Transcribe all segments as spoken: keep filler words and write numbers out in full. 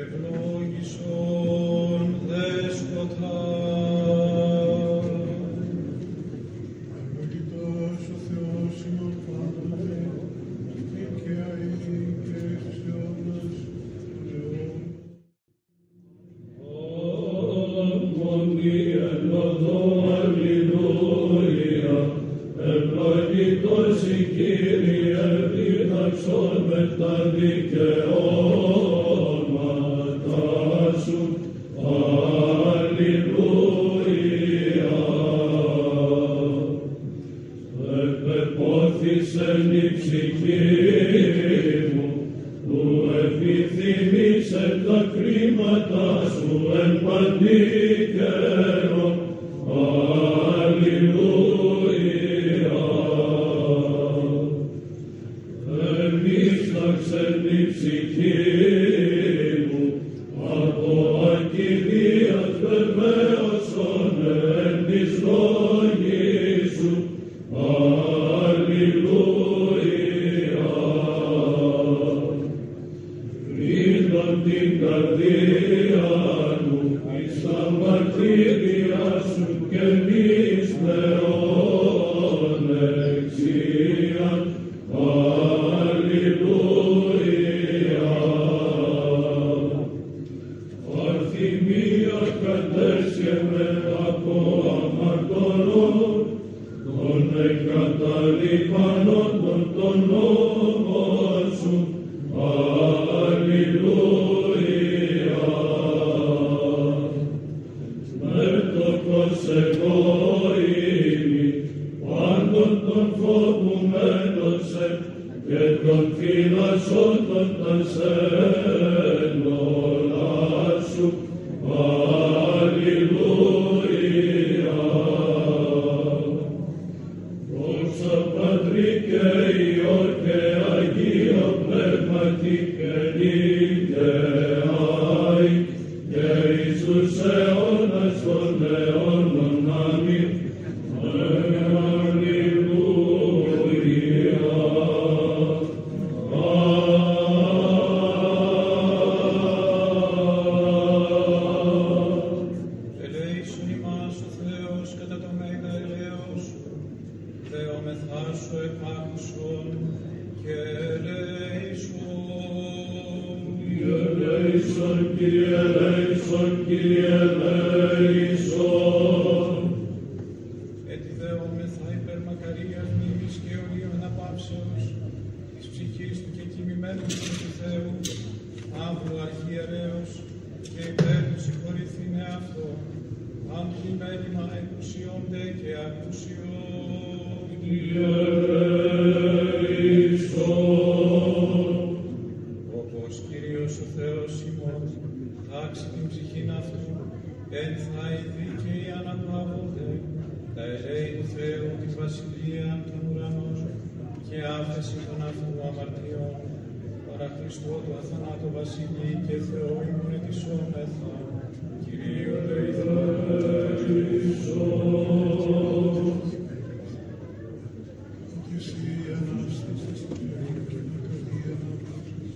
ευλόγησον δέσποτα. Ευλογητός ο Θεός ημών πάντοτε, δίκαια ή και εις αιώνας αιώνων. Ευλογητός η Κύριε, δίδαξον με τα δικαιώματα σου. Αλληλούια. Επεπόθησεν η ψυχή μου, που επιθυμήσε τα κρίματα σου εν παντή καιρό. Αλληλούια. Εμίσταξεν η ψυχή μου, από ακηδίας βεβαίωσον εν της λόγης σου. Αλληλούια. Φρύδον την καρδία μου εις τα μαρτύρια σου και εις θεόν εξίαν. Αλληλούια. Παρθυμία κατέσχε από αμαρτωλών, των εγκαταλειπανόντων των νόμων σου. Αλληλούια. Μέτοχος εγώ είμαι, πάντων των φοβουμένος εν, και των φυλασσόντων τα σένολα σου. Αλληλούια. Δόξα Πατρί και Υιό και Αγίο Πνεύματι και νικαιάι και εις τους αιώνας των αιώνων. Αμήν. Αλληλούια. Ελέησον ημάς ο Θεός κατά το μέγα ελέος, δεόμεθά σου επάκουσον και ελέησον. Ελέησον, Κύριε, ελέησον, Κύριε, ελέησον. Έτι δεόμεθα υπέρ μακαρίας μνήμης και αιωνίων αναπαύσεως της ψυχής του και κοιμημένου του Θεού, Αύρου Αρχιερέως, και υπέρ του συγχωρηθήνε αυτό, αν πλημέλημα εκουσιόνται και ακουσιών. Ελέησον. Όπως Κύριος ο Θεός ημών, τάξει την ψυχήν αυτού, εν θα οι δίκαιοι αναπαύονται, τα ελέη του Θεού τη βασιλεία των ουρανών και άφεση των αυτού αμαρτιών, παρά Χριστό του αθανάτου βασιλεί και Θεό ημών ετισόμεθα, Κυρίου Ελέησον. Και εσύ Ανάστασης του Θεού και μακαρία να πάψεις,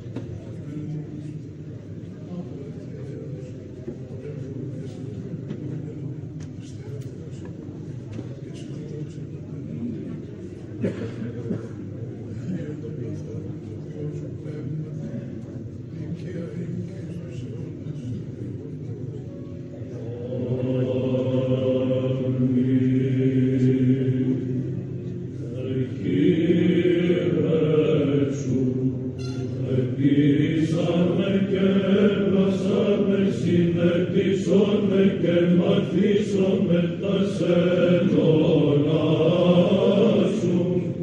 συνετήσαμε και μαθήσαμε τα σένολα σου.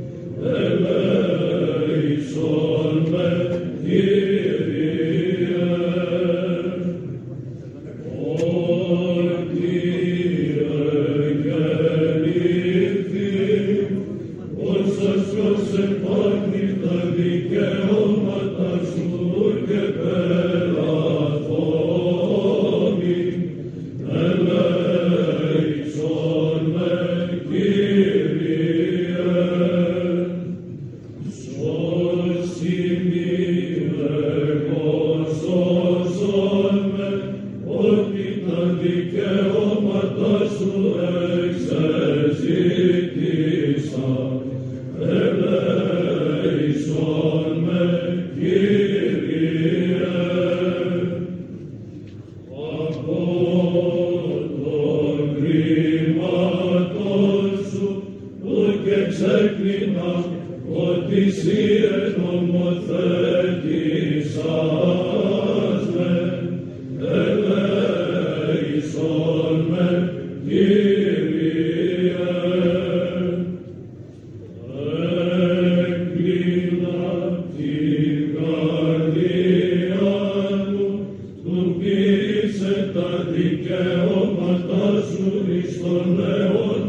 Ελέησον με, Κύριε. Ότι εγεννήθη, όσας προσεπάγνει τα δικαιώματα σου και πελαθώνει. Ελέησον με, Κύριε.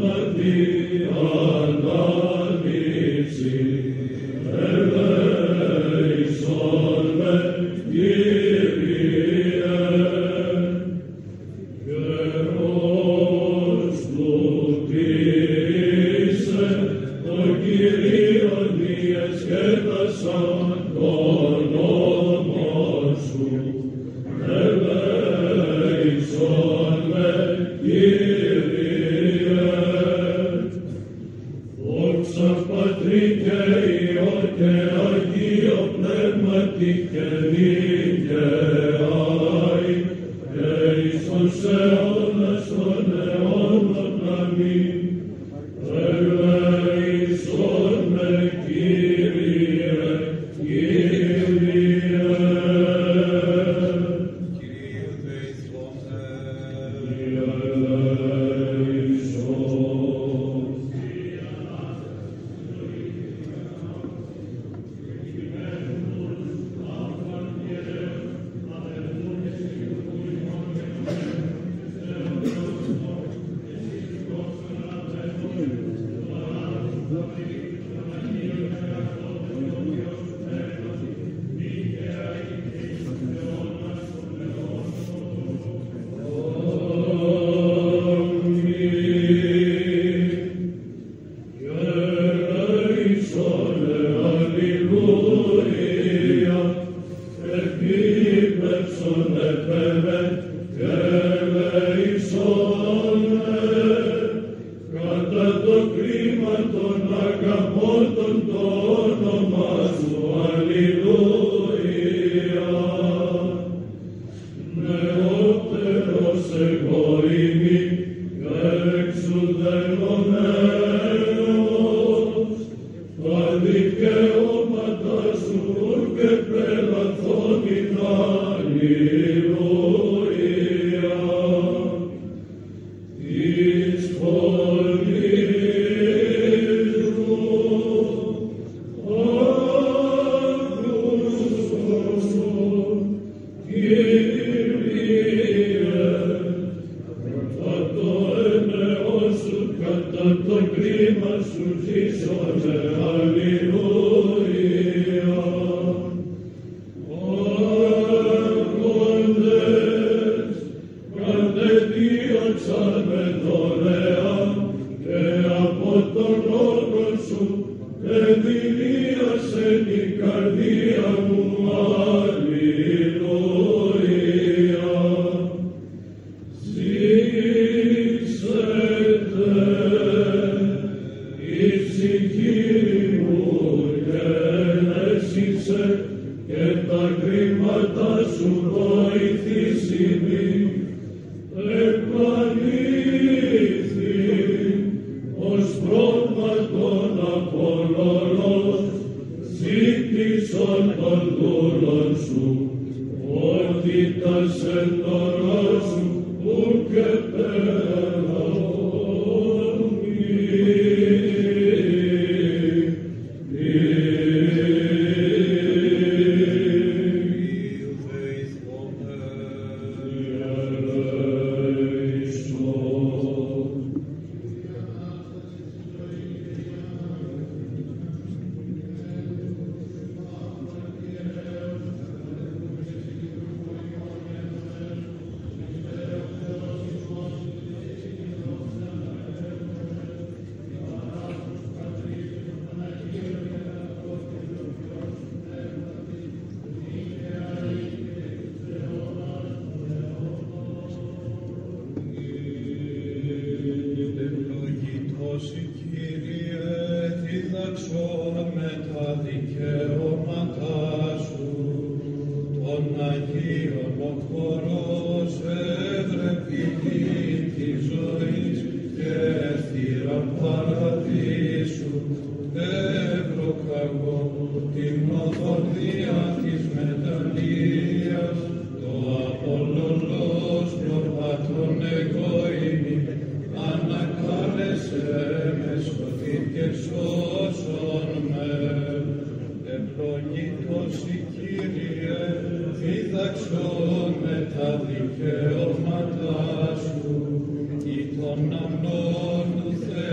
δικαιώματά σου, ή των αμνών του Θεού.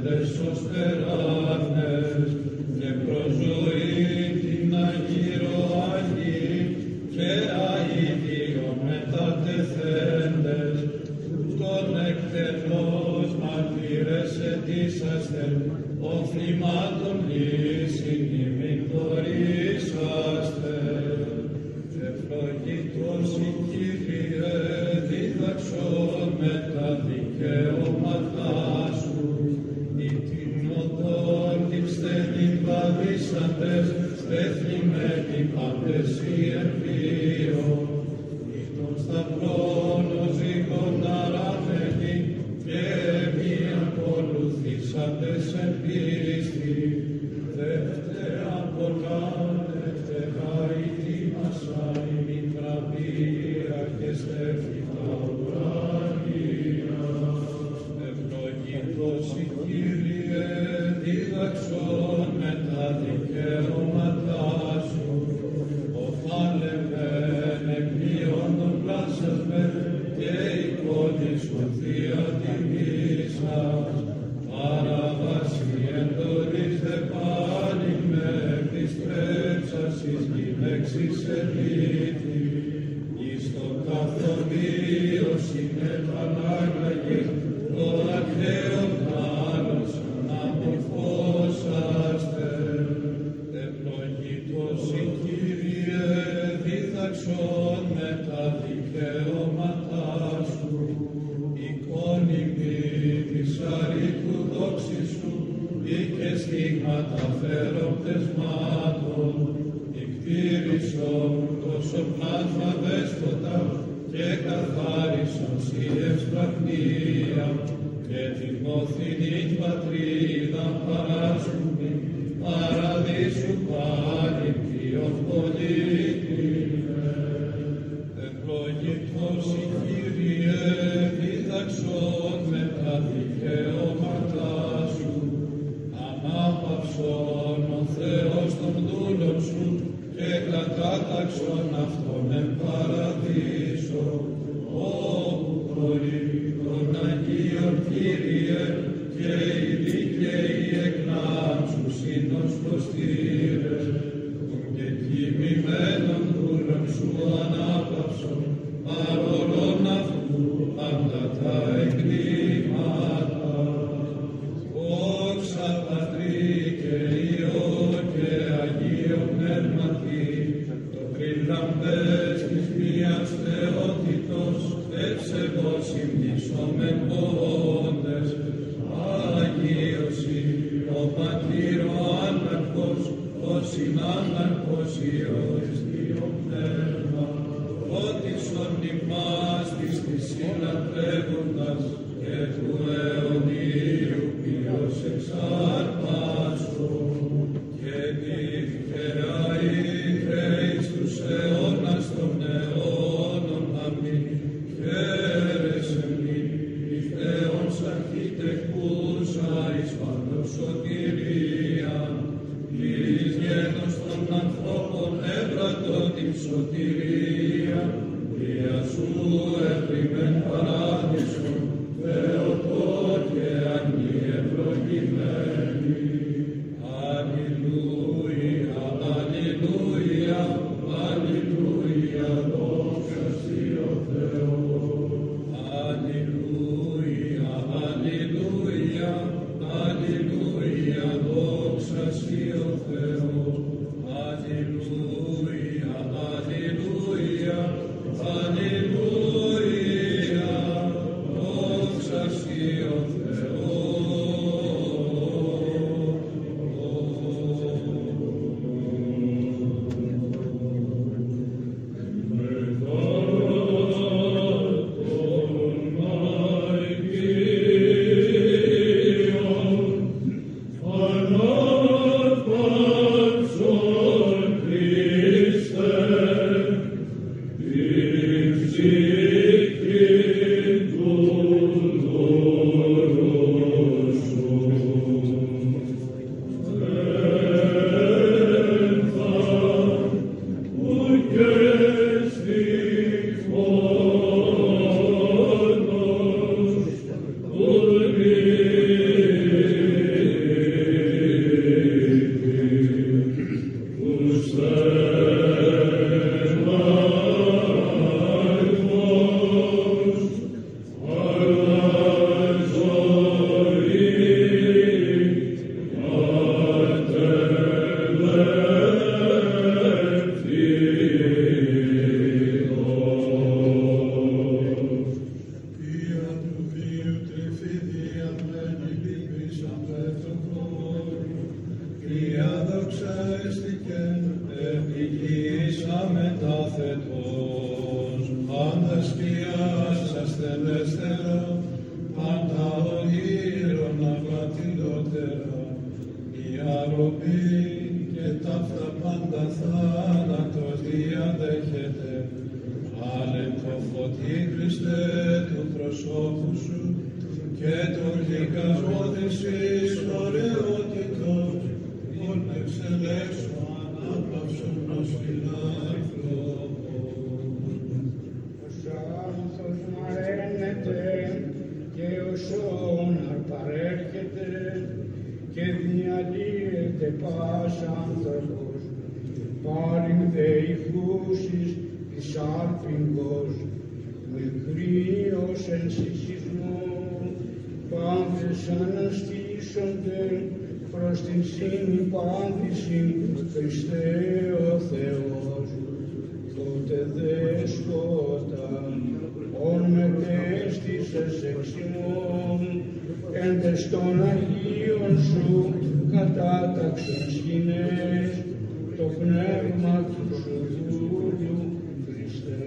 έντες ως περάφνες, και προζωή την Αγύρο Αγί, και αηδίων μετατεθέντες, τον εκτελώς μαρτύρες ετήσαστε, οφλημάτων λύσιν ημίν δωρήσαστε. Ευλογητός η Κύριε, δίδαξον με τα δικαιώματά σου, ή την οδόν την στενήν βαδίσαντες, στεθλιμμένοι πάντες οι εμβίων, ή των σταυρών ως ζυγών αραμένοι, και μη ακολουθήσαντες εν πίστη, δεύτερα πολλά, δεύτερα ητήμασα, ημίν βραβεία και στέφυτα ουράνια. Ευλογητός η Κύριε, δίδαξον με τα δικαιώματά σου, οφάλεμεν εκπλήων των πλάσσασμεν, και εικόνη σου θεία τιμήσας, παραβάσει εντορείς δε πάλι με επιστρέψας εις γυναίξης ελίτη, εις το καθοδίος είναι Πανάγαγε, το αρχαίο θάνος αναμορφώσαστε. Ευλογητός η Κύριε, δίδαξον με τα δικαιώματά σου, εικόνιμη της αρήτου δόξης σου, ή και στίγματα φέρον πτεσμάτων, εκτήρησον τόσο πλάσμα δέσποτα, και καθάρισον σοι ευσπραγνία, και την οθηνή πατρίδα παράσκουμη, παραδείσου πάλι ποιον πολίτημε. Ευλογητός η Κύριε, δίδαξον με τα δικαιώματά σου, ανάπαυσον ο Θεός των δούλων σου, και κατάταξον αυτόν εν παραδείσο, όπου χωρεί των Αγίων Κύριε, και οι δίκαιοι εκνάμψου σύνος προστήρες, και κοιμημένων δούλων σου ανάπαυσον, παρόλον αυτού πάντα τα εγκλήματα. Δόξα Πατρί και Υιό και Αγίο Πνεύματι, το πριλαμπές της μίας θεότητος, ευσεβώς υμνησόμεν πόντες, Αγίωση, ο Πατήρ ο άναρχος, ο συνάναρχος Υιός Υιό Πνεύμα, φώτισον ημάς της της συναντρεύοντας, και του αιωνίου ποιος εξάρπαστον, και νύχτερα ήρθε εις τους αιώνας των αιώνων. Αμήν. Χαίρεσεν μην, νυχταίος αρχιτεκούσα εις πάντων σωτηρίαν, εις γένος των ανθρώπων έβρατο την σωτηρία, δια σου έπριμεν παράδεισον, Θεοτό και αγνή ευλογημένη. Αλληλούια, αλληλούια, αλληλούια, δόξα σοι ο Θεός. Αλληλούια, αλληλούια, αλληλούια, δόξα σοι ο Θεός. Αλληλούια, αλληλούια, αλληλούια, δόξα σοι ο Θεός. δικήσαμε τάθετος, πάντα σκιάς ασθενέστερα, πάντα ογύρων απατηλότερα, η αρρωπή και ταύτα πάντα θάνατος διαδέχεται. Άλεκτο φωτί Χριστέ του προσώπου σου και των δικασμόδης εις ωραιότητος, ον εξελέξω ανάπαυσον ως φιλάνθρωπος. Ως άνθος μαραίνεται και ως όναρ παρέρχεται και διαλύεται πας άνθρωπος, πάλιν δε ηχούσεις της άρπιγγος, μικροί εν συσχισμό, πάντες αναστήσονται προς την συνυπάντηση Χριστέ ο Θεός. Τότε δέσποτα, ον μετέστησες εξ ημών, εν τες των Αγίων σου κατάταξον σκηνές, το πνεύμα του σου δούλου Χριστέ.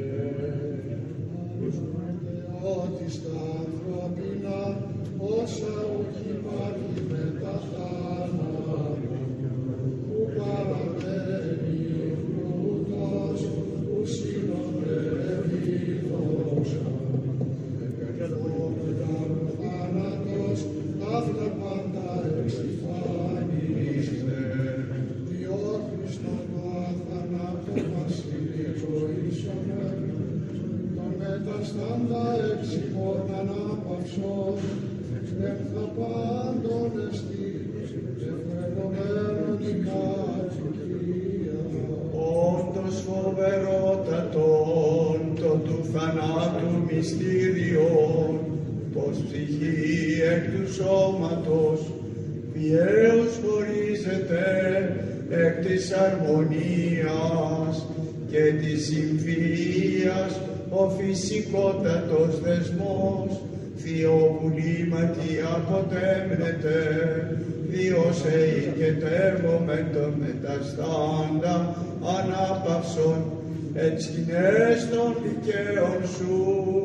Ότι στα ανθρώπινα όσα όχι υπάρχει μετά θάνατο, που παραμένει πλούτος, που συνοδεύει δόξα. Επεκρόνονταν ο θάνατος, αυτά πάντα εξυφάνιστε, διό Χριστόν το αθανάτο βασιλικό ίσονε, μεταστάντα εξημών ανάπαυσον, εν θα πάντων εστί, ευκαιρνωμένον η κατοικία. Όντως φοβερότατον το του θανάτου μυστήριον, πως ψυχή εκ του σώματος βιαίως χωρίζεται εκ της αρμονίας και της συμφιλίας ο φυσικότατος δεσμός θειοβουλήματι αποτέμνεται, διός εικετεύομαι τον μεταστάντα ανάπαυσον εν σκηνές των δικαίων σου,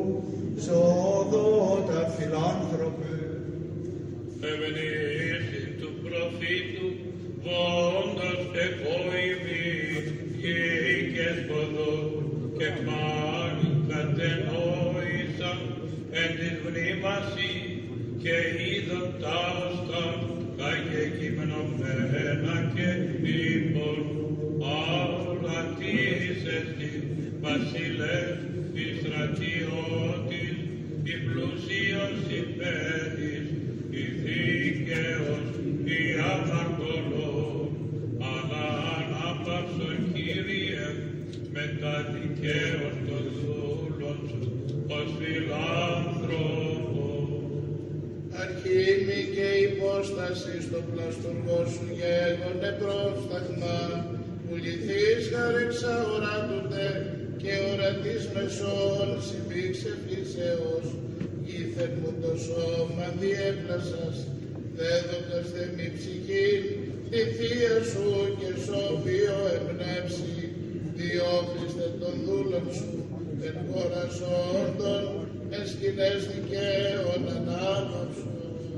σώδοτα φιλάνθρωπε. Ευνήσιν του προφήτου βόντος και κόημι γης ποδό και πάλι κατενόησαν εν της μνήμασι και είδον ταύστα καγεκυμνωμένα και είπων αυλατής εστι βασιλεύς της στρατιώτης η πλούσιος υπέδης η δίκαιος η αμαρτωλός αλλά ανάπαυσον Κύριε με τα δικαίως των δούλων σου ως φιλάνθρωπος. Αρχήμη και υπόσταση στο πλαστουργό σου γέγονε πρόσταγμα, που λυθείς χαρεξα ορατούνται και ορατής μεσών συμπήξε φύσεως, ήθεν μου το σώμα διέπλασας, δέδοντας δε μη ψυχήν, τη θεία σου και σώπιο εμπνεύσει, διώχριστε των δούλων σου, εν χώρας όντων, εν σκηνές δικαίων ανάπαυσον.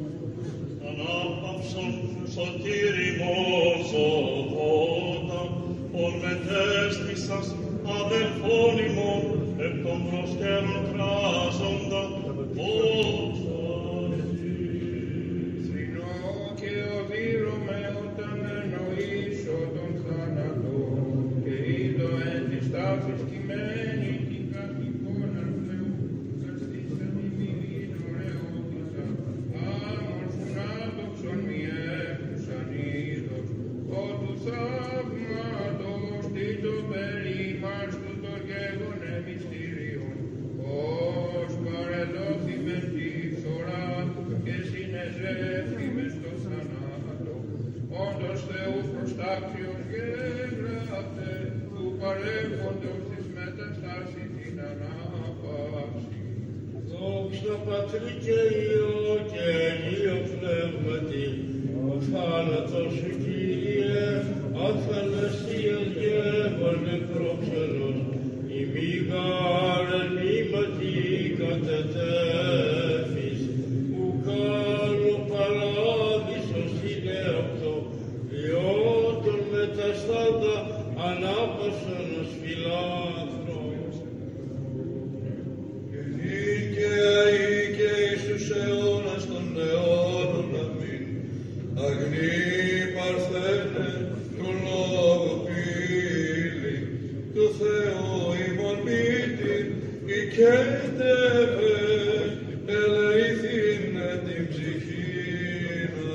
Ανάπαυσον σωτήριμος οδότα, ον μετέστησας αδελφόν ημών, εκ των προσκέρων κράζοντα, δόξα εσύ. Θρηνώ και οδύρωμαι όταν εννοήσω τον θάνατο και είδω εν της τάφης κειμένη την καθηκόνα Θεού, καστήσαν ημίν ωραιότητα, άμορφουν άδοξον μη έκουσαν είδος, ο του θαύματος τι το περίμας του το γέγονε μυστήριον, ως παρεδόθη μεν τη φθορά και συνεζεύθη μες στο θανάτο, όντως Θεού προστάξιος γέγραφε, του παρέχοντος της μεταστάσης την ανάπαυση. Δόξα Πατρί και Υιό και Αγίο Πνεύματι, ο θάνατος σου Κύριε, αφαναστίας γεύων νεκρόξενος, ημίγαρ εν μήματι κατετέφης, ουκάν ο παράδεισος είναι αυτό, διότων μεταστάντα ανάπασον ως φιλάνθρωπος. Και δίκαιοι και εις τους αιώνας των αιώνων, αμήν. Αγνή παρθένε του λόγου πύλη, του Θεού ημών μύτη, οικέτευε, ελεηθήνε την ψυχήνα.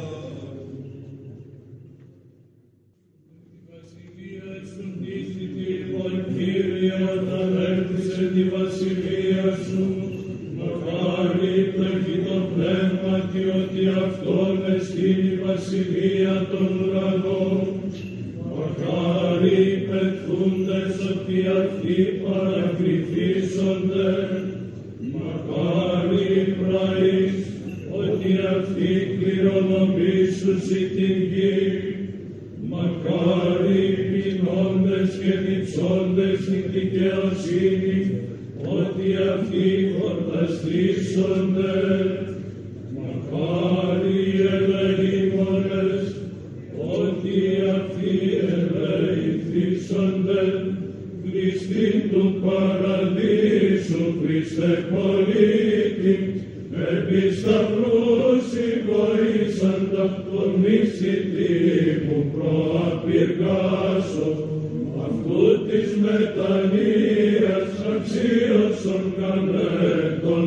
Βασιλεία σου νύχτη, ο Κύριε, όταν έρθεις εν τη βασιλεία σου, μακάρι πλέχει το πνεύμα και ότι αυτόν εστίν η βασιλεία των ουρανών. Μακάρι πετθούντες ότι αυτοί παρακριθήσονται. Μακάρι πραείς ότι αυτοί κληρονομήσουσι την γη. Μακάρι πεινώντες και διψώντες την δικαιοσύνη, ότι αυτοί χορταστήσονται. Μακάρι ελεήμονες, ότι αυτοί ελεηθήσονται. Χριστή του παραδείσου, Χριστέ πολίτη, επί σταυρού συγχωρήσαντα τον μισητή μου προαπηργάσω, αυτού της μετανοίας αξίωσον κανέτων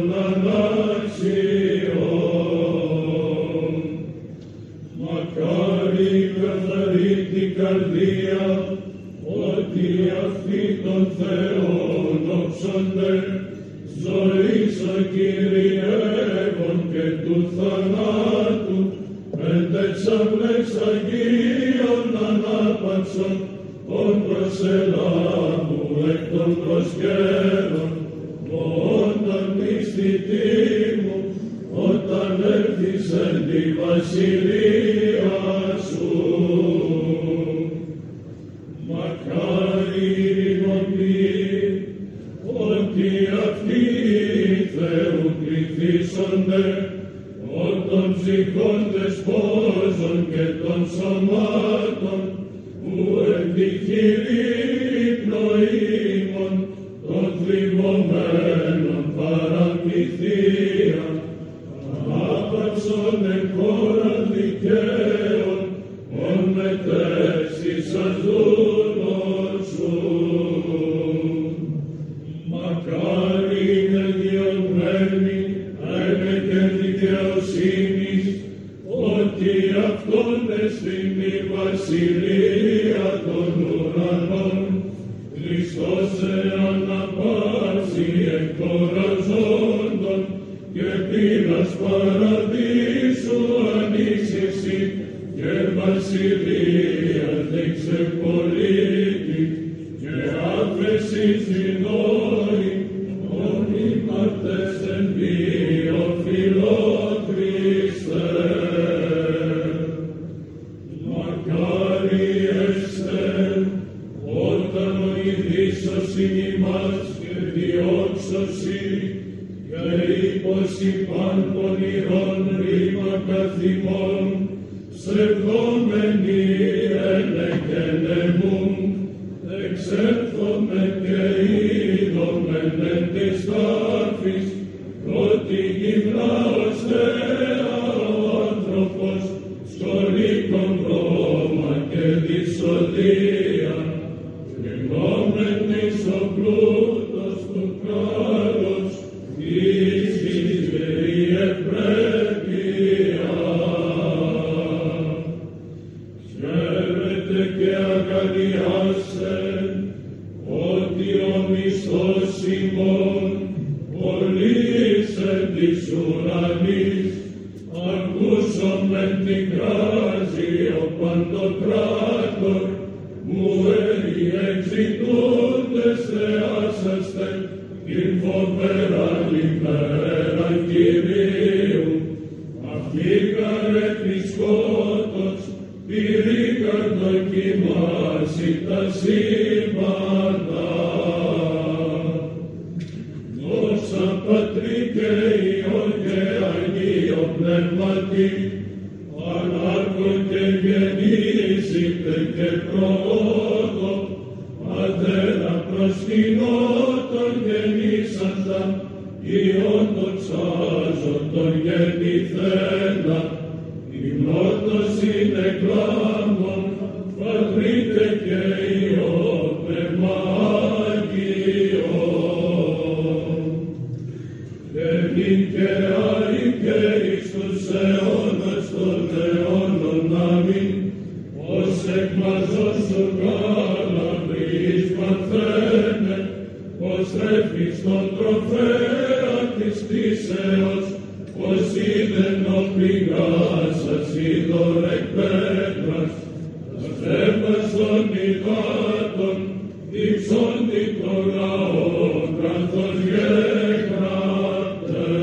ανάξιων. Μακάρι καθαρή την καρδία, ότι αυτοί των Θεών όψονται, ζωής ακυριεύων και του θανάτου, πεντεξαπλές Αγίων ανάπαυσον, ον προσελάβου εκ των προσκέρων, όταν μυστητή μου, όταν έρθεις εν τη βασιλεία σου. Μακάρι ειρηνοποιοί, ότι αυτοί Θεού κληθήσονται, όταν ψυχόντες πόζων και των σωμάτων, που εν τη χειρή πνοήμων των θλιμωμένων παραμυθία, άπαυσον εν χώρα δικαίων, ον μετέσσησας δούλων σου. Μακάρι εγγυωμένοι ένε και δικαιοσύνης, ότι αυτόν εστιν η βασιλεία των ουρανών, Χριστός εαναπαύσει εκ των ζώντων, και πύρας παραδείσου ανοίξεσι, και βασιλεία δείξε πολίτη, και άφεσις συνόρη, ονείμαρτες εν δύο φιλό Χριστέ. Μακάρι έστε, όταν ο ειδήσωσιν ημάς και διώξωσι, και υποσυπάν πονηρών ρήμα καθημών, σεβόμενοι ένε και νεμούν, εξέλθομεν και είδομεν εν της τάφης, ότι γυμνάος Θεά ο άνθρωπος, σχολίκον Ρώμα και δυσοδεία, γεγνόμεν εις ο πλούτος του κράτους, εις της γερή ευπρέπεια. Χαίρετε και αγκαλιάστε, ότι ο μισθός ημών πολύς εν της ουρανής, ακούσομεν την κράση ο παντοκράτορ, μου εξητούντες θεάσαστε, την φοβερά ημέρα Κυρίου, αυτή καρέ της σκότος, πυρήκα δοκιμάσει τα σύμπαντα. Δόξα Πατρί και Υιό και Αγίο Πνεύματι, ανάρκω και γεννήσιτε και προόδο, Πατέρα προσκυνώτων γεννήσαντα, Υιόν δοξάζοντων γεννηθέντα, υμνότος είναι κλάμων, Πατρίτε και Υιό Πνεύμα Άγιον. Εμήν και άη και εις τους αιώνας των αιώνων αμήν, ως εκμαζός σου καλαβρής παρθένε, ως τρέφεις τον τροφέα της κτήσεως, ως είδεν ο πηγάσας είδωρ εκ πέτρας, ως θέμας των υδάτων, διψώνει το λαό κράτος γέγρατε.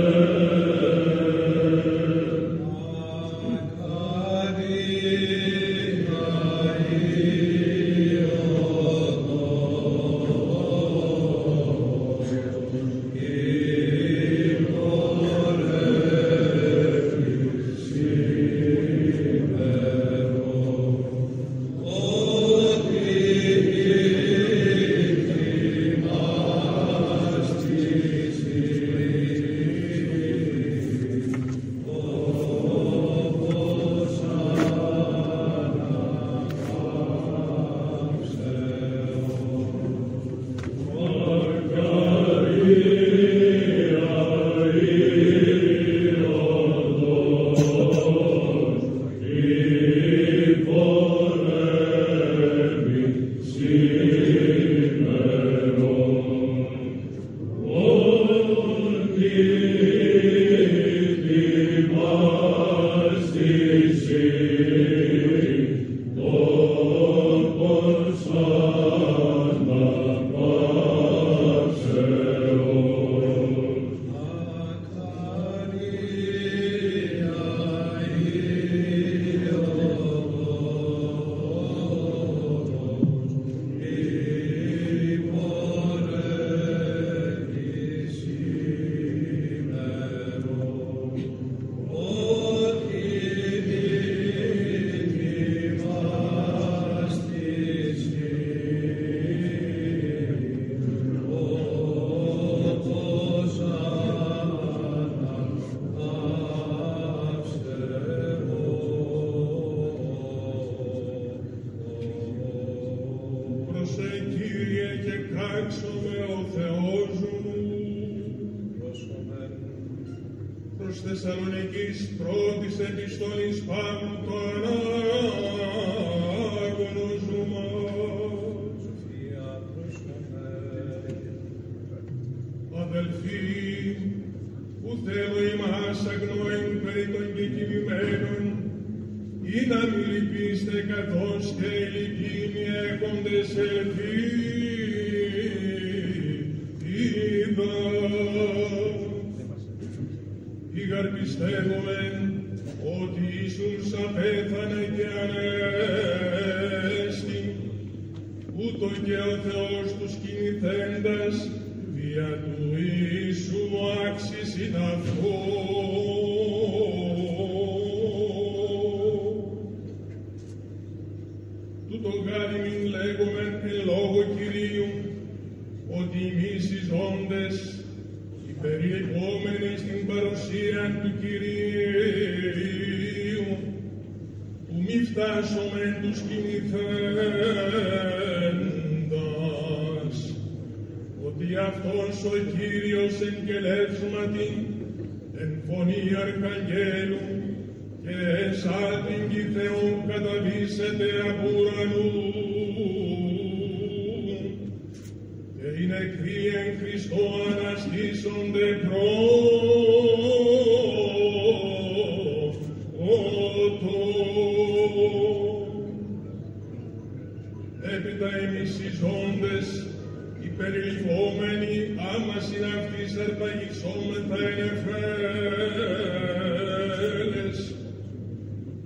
Έπειτα εμείς οι ζώντες, οι περιληφόμενοι, άμα συναυτής αρπαγισόμεθα εν εφέλες, εις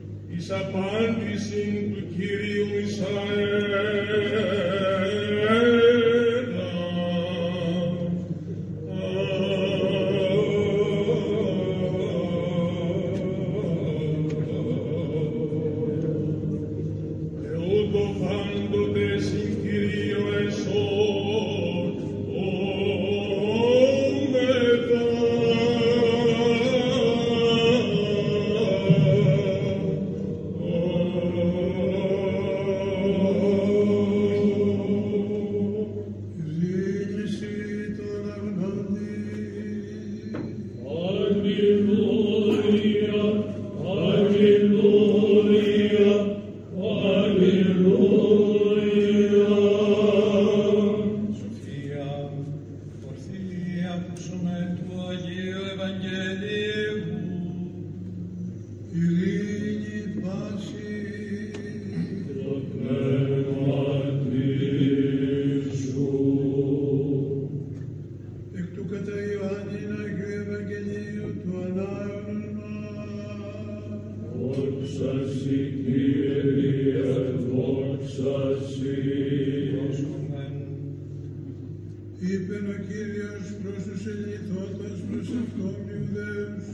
εις απάντησιν του Κυρίου Ισαέλ. Είπεν ο Κύριος προς τους ελιθότας προς αυτόν Ιουδαίους,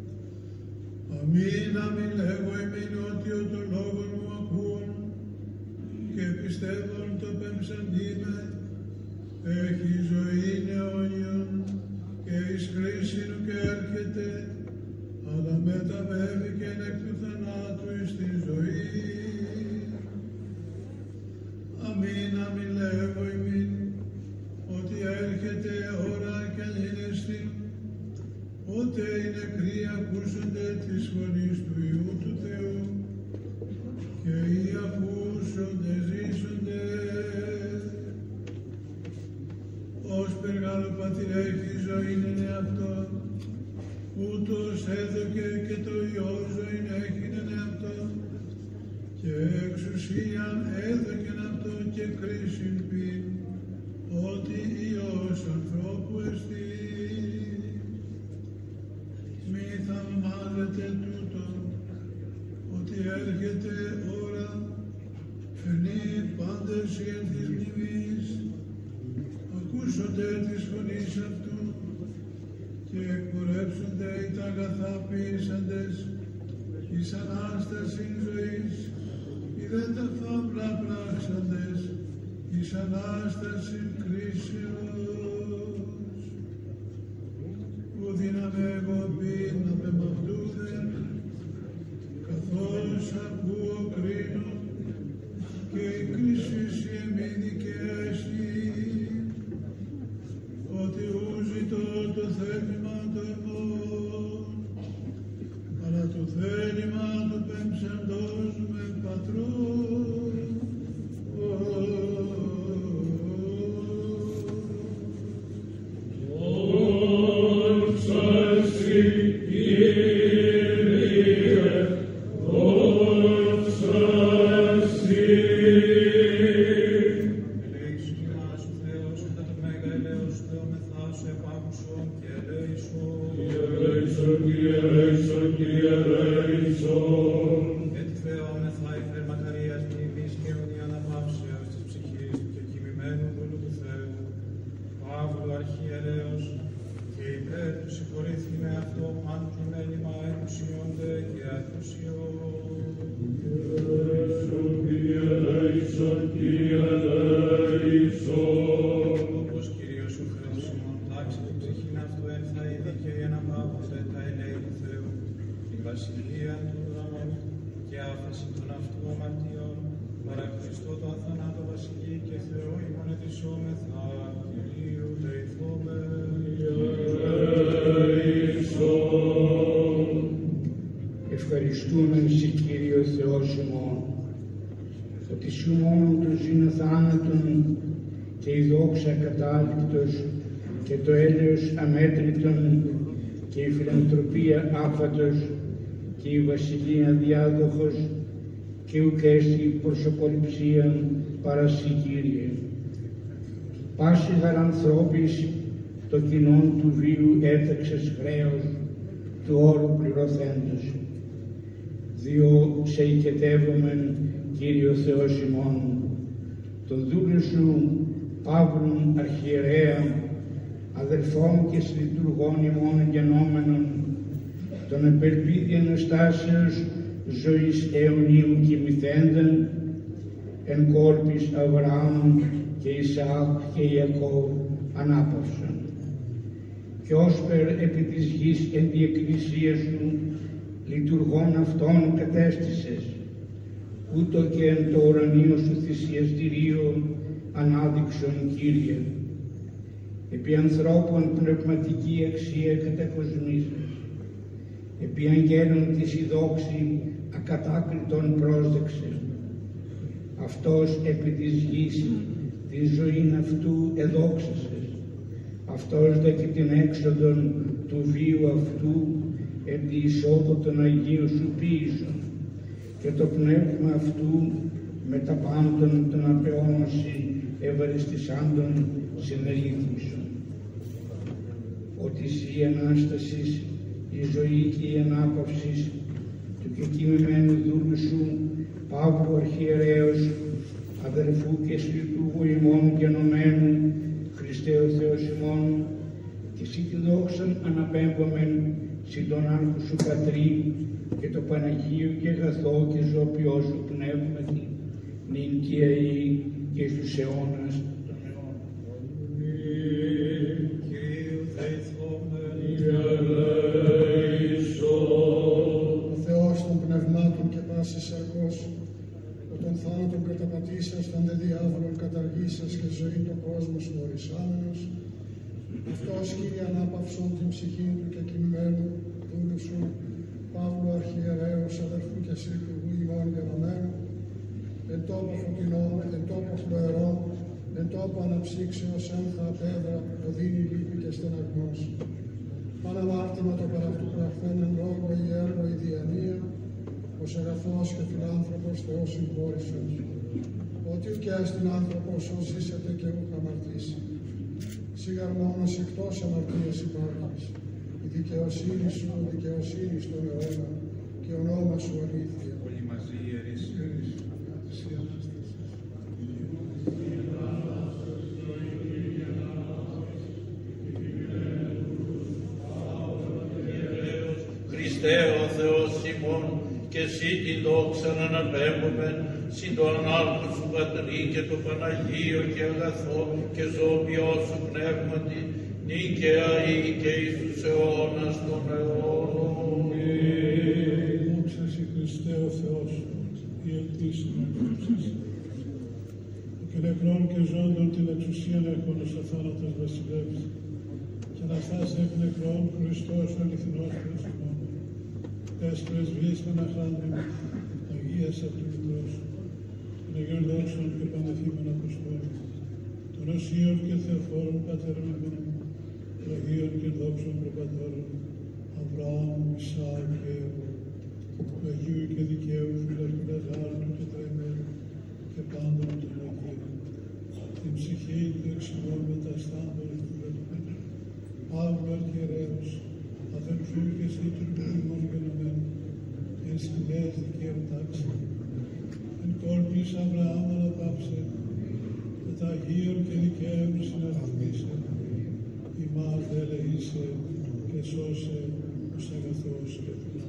αμήν αμήν λέγω ημίν ότι ο το λόγον μου ακούν και πιστεύουν το πέμψαντί με, έχει ζωή αιώνιον και εις κρίσιν και έρχεται, αλλά μεταβέβηκε εκ του θανάτου εις τη ζωή. Αμήν αμήν λέγω ημίν ότι έρχεται ώρα και ανήνεστη, ότε οι νεκροί ακούσονται της φωνής του Υιού του Θεού και οι ακούσονται ζήσονται. Ως περγάλο πατήρ έχει ζωήν εν εαυτόν, ούτως έδωκε και το Υιό ζωήν έχειν εν εαυτόν, και εξουσίαν έδωκεν αυτό και κρίσιν πίν, ότι Υιός ανθρώπου εστί. Μη θαυμάζετε τούτο, ότι έρχεται ώρα, φαινεί πάντες οι εν της μνημής, ακούσονται της φωνής αυτού και εκπορεύσονται οι τα αγαθά ποιήσαντες εις Ανάστασιν ζωής, οι δε τα φαύλα πράξαντες εις Ανάστασιν κρίσεως. Ου δύναμαι εγώ πίν να πεμαυτούδεν, καθώς ακούω κρίνω, και η κρίσης η εμή δικαίωση, ότι ου ζητώ το θέλημα το εμών, αλλά το θέλημα του πέμψαντος με πατρόν. Ευχαριστούμεν σε Κύριο Θεός ημών, ότι σου μόνο το ζήνο θάνατον και η δόξα κατάληπτος και το έλεος αμέτρητον και η φιλανθρωπία άφατος και η βασιλεία διάδοχος και ουκ έστι προσωποληψία παρασύ Κύριε. Πάση γαρανθρώπης το κοινόν του βίου έταξες χρέος του όρου πληρωθέντος. διό σε οικετεύομεν, Κύριο Θεός ημών, τον δούλο σου Παύλον αρχιερέα, αδελφών και συλλειτουργών ημών γενόμενων, των επελπίδη αναστάσεως ζωής αιωνίου κοιμηθέντων, εν κόρπης Αβραάμ και Ισαάκ και Ιακώβ ανάπαυσον. Και όσπερ επί της γης εν τη εκκλησία σου λειτουργών αυτών κατέστησες, ούτω και εν το ουρανίο σου θυσιαστηρίο ανάδειξον, Κύριε. Επί ανθρώπων πνευματική αξία κατακοσμήσας, επί αγγέλων της η δόξη ακατάκριτον πρόσδεξε. Αυτός επί της γης τη ζωήν αυτού εδόξασες, αυτός δε και την έξοδον του βίου αυτού επί εισόδου των Αγίων σου ποίησον, και το πνεύμα αυτού με τα πάντων των απεώνωση ευαριστησάντων συνερήθησον. Ότι η Ανάστασης, η ζωή και η ανάπαυση του κεκοιμημένου δούλου σου Παύλου αρχιερέως, αδελφού και συλλειτουργού ημών γενομένου, Χριστέ ο Θεός ημών, και εσύ τη δόξαν αναπέμπομεν συν τον άρχου σου Πατρί και το Παναγίου και αγαθό και ζώπιό σου πνεύματι, νυν και αεί και στους αιώνας των αιώνων. Ο Θεός των πνευμάτων και πάσης σαρκός, ο των θάνατων καταπατήσας, των δε διάβολων καταργήσας και ζωή τον κόσμο σου ορισάμενος, αυτός, Κύριε, ανάπαυσον την ψυχή του και κειμένου δούλου σου, Παύλου αρχιερέως, αδερφού και συλλειτουργού ημών γενομένου, εν τόπο φωτεινών, εν τόπο χλωερών, εν τόπο αναψύξεως ένθα απέδρα, οδύνη λύπη και στεναγμός. Παναμάρτημα το παραυτού πραχθένεν λόγο ή έργο ή διανία, ως αγαθός και φιλάνθρωπος Θεός συγχώρησος. Ότι ουκ άστην άνθρωπος ως ζήσετε και ούχ αμαρτήσει. Σίγαρ μόνος εκτός αμαρτίας υπάρχεις. Η δικαιοσύνη σου, η δικαιοσύνη στον αιώνα και ο νόμος σου αλήθεια. Όλοι μαζί ιερείς. Χριστέ ο Θεός ημών, και εσύ την δόξα να αναπέμπομεν συν το ανάρχον σου Πατρί και το Παναγίο και αγαθό και ζώπιό σου πνεύματι, νίκαια ή και εις τους αιώνας των αιώνων. Δόξα σοι Χριστέ ο Θεός, η ελπίσιμη δόξα. Και νεκρών και ζώντων την εξουσίαν έχουν ως ο θάνατος βασιλεύς, και να φτάσει εκ νεκρών Χριστός ο αληθινός Χριστός. Τες πρεσβείες των αχράντων, Αγίας Αυτοιμητρός, των Αγίων Δόξων και Παναθήμων Αποστόλων, των Οσίων και Θεοφόρων Πατέρων ημών, των Αγίων και Δόξων Προπατώρων, Αβραάμ, Ισαάκ και Εύω, του Αγίου και Δικαίου Φιλαρχού Λαζάρου και Τραϊμένου και πάντων των Αγίων, την ψυχή του εξημών μεταστάντων του Βελπέτρου, Παύλου αρχιερέως, αδελφού και συλλειτουργού ημών γενομένου, εν σκηνές δικαίων τάξη, εν κόρπης Αβραάμ αναπαύσε, με τα Αγίων και δικαίων συναρθμίσε, ημάς δε ελεήσε και σώσε ως αγαθός και φιλάνθρωπος.